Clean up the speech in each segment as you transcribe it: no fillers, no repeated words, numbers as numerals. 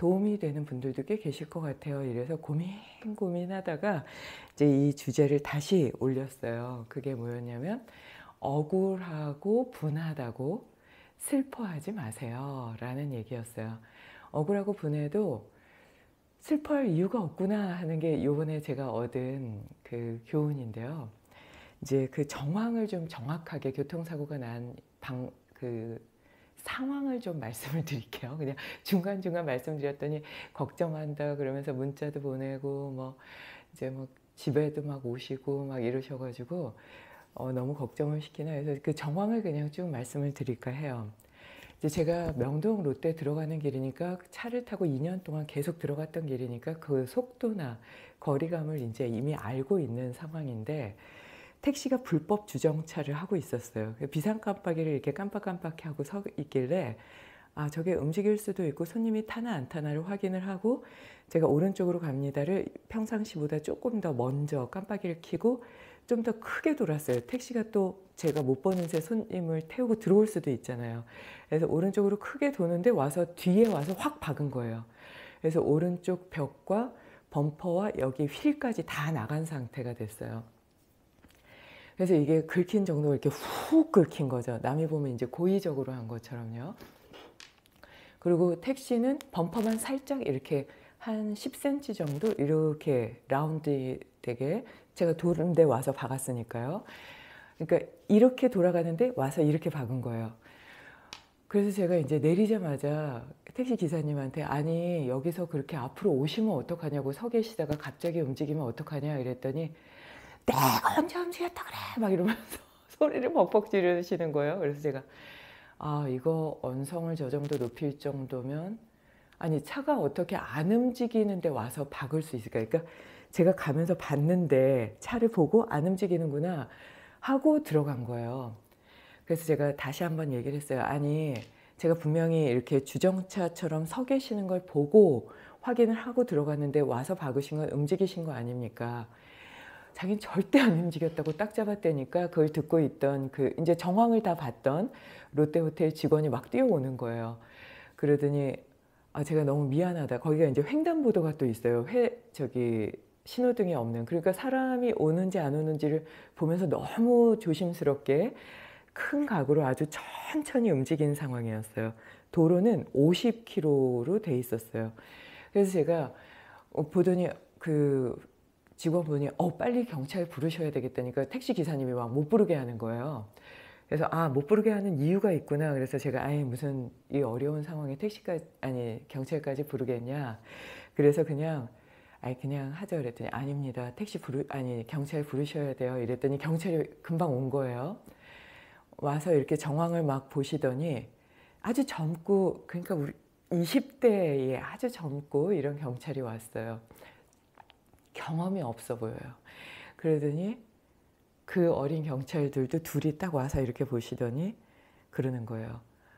도움이 되는 분들도 꽤 계실 것 같아요. 이래서 고민하다가 이제 이 주제를 다시 올렸어요. 그게 뭐였냐면 억울하고 분하다고 슬퍼하지 마세요 라는 얘기였어요. 억울하고 분해도 슬퍼할 이유가 없구나 하는 게 요번에 제가 얻은 그 교훈인데요. 이제 그 정황을 좀 정확하게 교통사고가 난 그 상황을 좀 말씀을 드릴게요. 그냥 중간중간 말씀드렸더니 걱정한다 그러면서 문자도 보내고 뭐 이제 뭐 집에도 막 오시고 막 이러셔가지고 너무 걱정을 시키나 해서 그 정황을 그냥 쭉 말씀을 드릴까 해요. 이제 제가 명동 롯데 들어가는 길이니까 차를 타고 2년 동안 계속 들어갔던 길이니까 그 속도나 거리감을 이제 이미 알고 있는 상황인데 택시가 불법 주정차를 하고 있었어요. 비상 깜빡이를 이렇게 깜빡깜빡 하고 서 있길래 아 저게 움직일 수도 있고 손님이 타나 안 타나를 확인을 하고 제가 오른쪽으로 갑니다를 평상시보다 조금 더 먼저 깜빡이를 켜고 좀 더 크게 돌았어요. 택시가 또 제가 못 보는 새 손님을 태우고 들어올 수도 있잖아요. 그래서 오른쪽으로 크게 도는데 와서 뒤에 와서 확 박은 거예요. 그래서 오른쪽 벽과 범퍼와 여기 휠까지 다 나간 상태가 됐어요. 그래서 이게 긁힌 정도가 이렇게 훅 긁힌 거죠. 남이 보면 이제 고의적으로 한 것처럼요. 그리고 택시는 범퍼만 살짝 이렇게 한 10cm 정도 이렇게 라운드 되게 제가 도는데 와서 박았으니까요. 그러니까 이렇게 돌아가는데 와서 이렇게 박은 거예요. 그래서 제가 이제 내리자마자 택시 기사님한테 아니 여기서 그렇게 앞으로 오시면 어떡하냐고 서 계시다가 갑자기 움직이면 어떡하냐 이랬더니 내가 언제 움직였다 그래 막 이러면서 소리를 벅벅 지르시는 거예요. 그래서 제가 아 이거 언성을 저 정도 높일 정도면 아니 차가 어떻게 안 움직이는데 와서 박을 수 있을까. 그러니까 제가 가면서 봤는데 차를 보고 안 움직이는구나 하고 들어간 거예요. 그래서 제가 다시 한번 얘기를 했어요. 아니 제가 분명히 이렇게 주정차처럼 서 계시는 걸 보고 확인을 하고 들어갔는데 와서 박으신 건 움직이신 거 아닙니까? 자기는 절대 안 움직였다고 딱 잡았다니까 그걸 듣고 있던 그 이제 정황을 다 봤던 롯데호텔 직원이 막 뛰어오는 거예요. 그러더니 아 제가 너무 미안하다. 거기가 이제 횡단보도가 또 있어요. 저기 신호등이 없는. 그러니까 사람이 오는지 안 오는지를 보면서 너무 조심스럽게 큰 각오로 아주 천천히 움직이는 상황이었어요. 도로는 50km로 돼 있었어요. 그래서 제가 보더니 그 직원분이 빨리 경찰 부르셔야 되겠다니까 택시 기사님이 막 못 부르게 하는 거예요. 그래서 아 못 부르게 하는 이유가 있구나. 그래서 제가 아예 무슨 이 어려운 상황에 택시까지 아니 경찰까지 부르겠냐. 그래서 그냥 그냥 하자 그랬더니 아닙니다. 경찰 부르셔야 돼요. 이랬더니 경찰이 금방 온 거예요. 와서 이렇게 정황을 막 보시더니 아주 젊고 그러니까 우리 20대에 아주 젊고 이런 경찰이 왔어요. 경험이 없어 보여요. 그러더니 그 어린 경찰들도 둘이 딱 와서 이렇게 보시더니 그러는 거예요.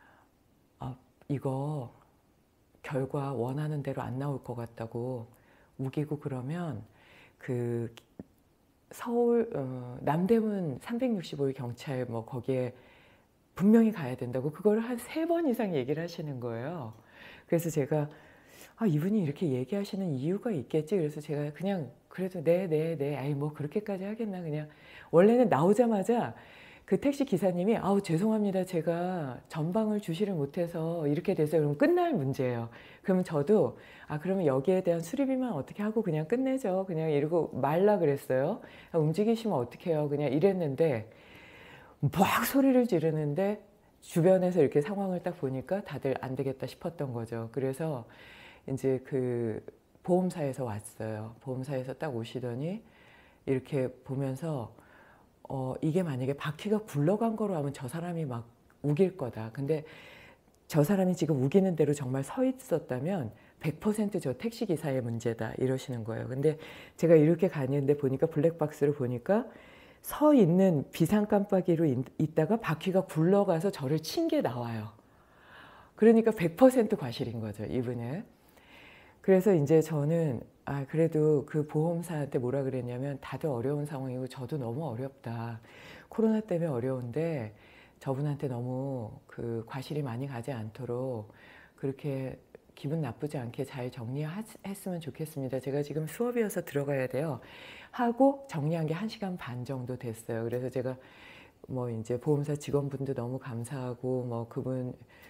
이거 결과 원하는 대로 안 나올 것 같다고 우기고 그러면 그 서울 남대문 365일 경찰 뭐 거기에 분명히 가야 된다고 그걸 한 3번 이상 얘기를 하시는 거예요. 그래서 제가 이분이 이렇게 얘기하시는 이유가 있겠지. 그래서 제가 그냥 그래도 네. 아이 뭐 그렇게까지 하겠나 그냥 원래는 나오자마자 그 택시 기사님이 아우 죄송합니다. 제가 전방을 주시를 못해서 이렇게 돼서 그럼 끝날 문제예요. 그러면 저도 그러면 여기에 대한 수리비만 어떻게 하고 그냥 끝내죠. 그냥 이러고 말라 그랬어요. 움직이시면 어떡해요. 그냥 이랬는데 막 소리를 지르는데 주변에서 이렇게 상황을 딱 보니까 다들 안 되겠다 싶었던 거죠. 그래서 이제 그 보험사에서 왔어요. 보험사에서 딱 오시더니 이렇게 보면서 이게 만약에 바퀴가 굴러간 거로 하면 저 사람이 막 우길 거다. 근데 저 사람이 지금 우기는 대로 정말 서 있었다면 100%저 택시기사의 문제다 이러시는 거예요. 근데 제가 이렇게 가는데 보니까 블랙박스를 보니까 서 있는 비상 깜빡이로 있다가 바퀴가 굴러가서 저를 친 게 나와요. 그러니까 100% 과실인 거죠, 이분은. 그래서 이제 저는 그래도 그 보험사한테 뭐라 그랬냐면 다들 어려운 상황이고 저도 너무 어렵다. 코로나 때문에 어려운데 저분한테 너무 그 과실이 많이 가지 않도록 그렇게 기분 나쁘지 않게 잘 정리했으면 좋겠습니다. 제가 지금 수업이어서 들어가야 돼요. 하고 정리한 게 1시간 반 정도 됐어요. 그래서 제가 뭐 이제 보험사 직원분도 너무 감사하고 뭐 그분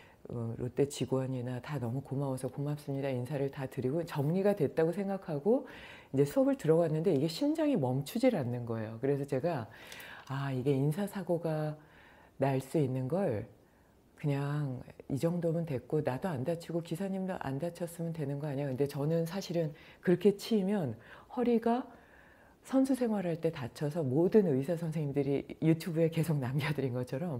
롯데 직원이나 다 너무 고마워서 고맙습니다 인사를 다 드리고 정리가 됐다고 생각하고 이제 수업을 들어갔는데 이게 심장이 멈추질 않는 거예요. 그래서 제가 이게 인사사고가 날 수 있는 걸 그냥 이 정도면 됐고 나도 안 다치고 기사님도 안 다쳤으면 되는 거 아니야. 근데 저는 사실은 그렇게 치이면 허리가 선수 생활할 때 다쳐서 모든 의사 선생님들이 유튜브에 계속 남겨드린 것처럼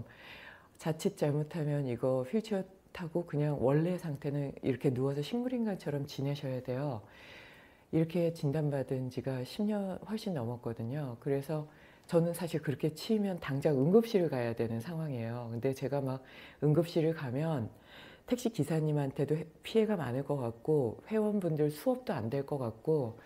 자칫 잘못하면 이거 휠체어 타고 그냥 원래 상태는 이렇게 누워서 식물인간처럼 지내셔야 돼요. 이렇게 진단받은 지가 10년 훨씬 넘었거든요. 그래서 저는 사실 그렇게 치이면 당장 응급실을 가야 되는 상황이에요. 근데 제가 막 응급실을 가면 택시 기사님한테도 피해가 많을 것 같고 회원분들 수업도 안 될 것 같고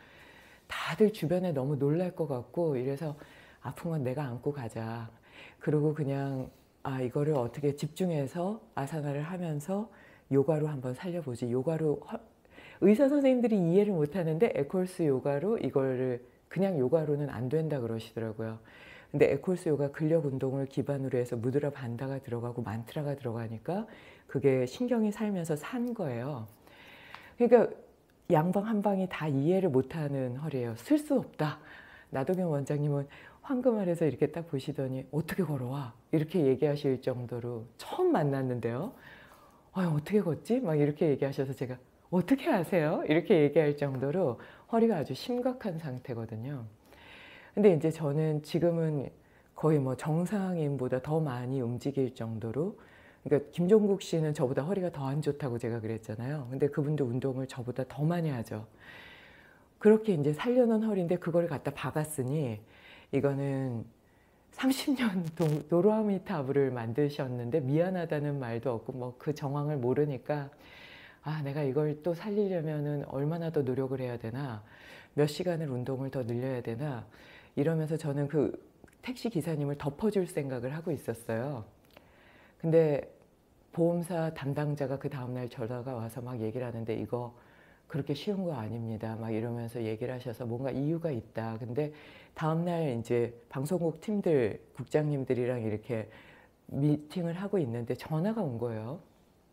다들 주변에 너무 놀랄 것 같고 이래서 아픈 건 내가 안고 가자. 그리고 그냥 이거를 어떻게 집중해서 아사나를 하면서 요가로 한번 살려보지. 요가로 의사 선생님들이 이해를 못하는데 에콜스 요가로 이거를 그냥 요가로는 안 된다 그러시더라고요. 근데 에콜스 요가 근력 운동을 기반으로 해서 무드라 반다가 들어가고 만트라가 들어가니까 그게 신경이 살면서 산 거예요. 그러니까 양방 한방이 다 이해를 못하는 허리예요. 쓸 수 없다. 나도경 원장님은 황금 아래서 이렇게 딱 보시더니 어떻게 걸어와? 이렇게 얘기하실 정도로 처음 만났는데요. 어떻게 걷지? 막 이렇게 얘기하셔서 제가 어떻게 아세요? 이렇게 얘기할 정도로 허리가 아주 심각한 상태거든요. 근데 이제 저는 지금은 거의 뭐 정상인보다 더 많이 움직일 정도로, 그러니까 김종국 씨는 저보다 허리가 더 안 좋다고 제가 그랬잖아요. 근데 그분도 운동을 저보다 더 많이 하죠. 그렇게 이제 살려놓은 허리인데 그걸 갖다 박았으니 이거는 30년 도로아미타불을 만드셨는데 미안하다는 말도 없고 뭐 그 정황을 모르니까 내가 이걸 또 살리려면은 얼마나 더 노력을 해야 되나, 몇 시간을 운동을 더 늘려야 되나 이러면서 저는 그 택시 기사님을 덮어줄 생각을 하고 있었어요. 근데 보험사 담당자가 그 다음날 전화가 와서 막 얘기를 하는데 이거 그렇게 쉬운 거 아닙니다. 막 이러면서 얘기를 하셔서 뭔가 이유가 있다. 근데 다음날 이제 방송국 팀들, 국장님들이랑 이렇게 미팅을 하고 있는데 전화가 온 거예요.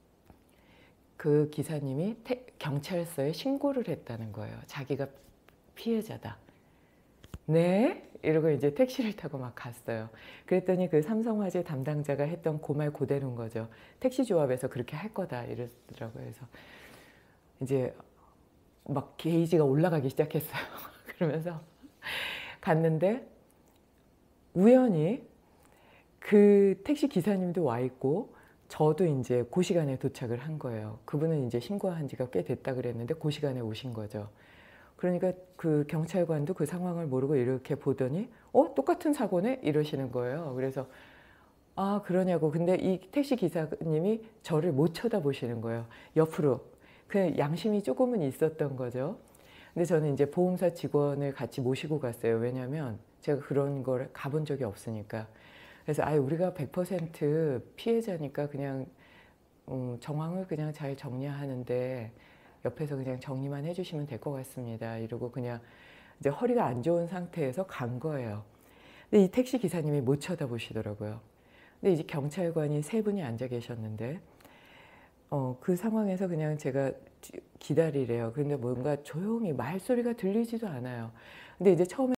그 기사님이 경찰서에 신고를 했다는 거예요. 자기가 피해자다. 네? 이러고 이제 택시를 타고 막 갔어요. 그랬더니 그 삼성화재 담당자가 했던 그 말 그대로인 거죠. 택시 조합에서 그렇게 할 거다 이러더라고요. 그래서 이제 막 게이지가 올라가기 시작했어요. 그러면서 갔는데 우연히 그 택시 기사님도 와 있고 저도 이제 그 시간에 도착을 한 거예요. 그분은 이제 신고한 지가 꽤 됐다 그랬는데 그 시간에 오신 거죠. 그러니까 그 경찰관도 그 상황을 모르고 이렇게 보더니 똑같은 사고네? 이러시는 거예요. 그래서 그러냐고. 근데 이 택시 기사님이 저를 못 쳐다보시는 거예요. 옆으로. 그 양심이 조금은 있었던 거죠. 근데 저는 이제 보험사 직원을 같이 모시고 갔어요. 왜냐면 제가 그런 걸 가본 적이 없으니까. 그래서 우리가 100% 피해자니까 그냥 정황을 그냥 잘 정리하는데 옆에서 그냥 정리만 해주시면 될 것 같습니다. 이러고 그냥 이제 허리가 안 좋은 상태에서 간 거예요. 근데 이 택시 기사님이 못 쳐다보시더라고요. 근데 이제 경찰관이 3분이 앉아 계셨는데 그 상황에서 그냥 제가 기다리래요. 근데 뭔가 조용히 말소리가 들리지도 않아요. 근데 이제 처음에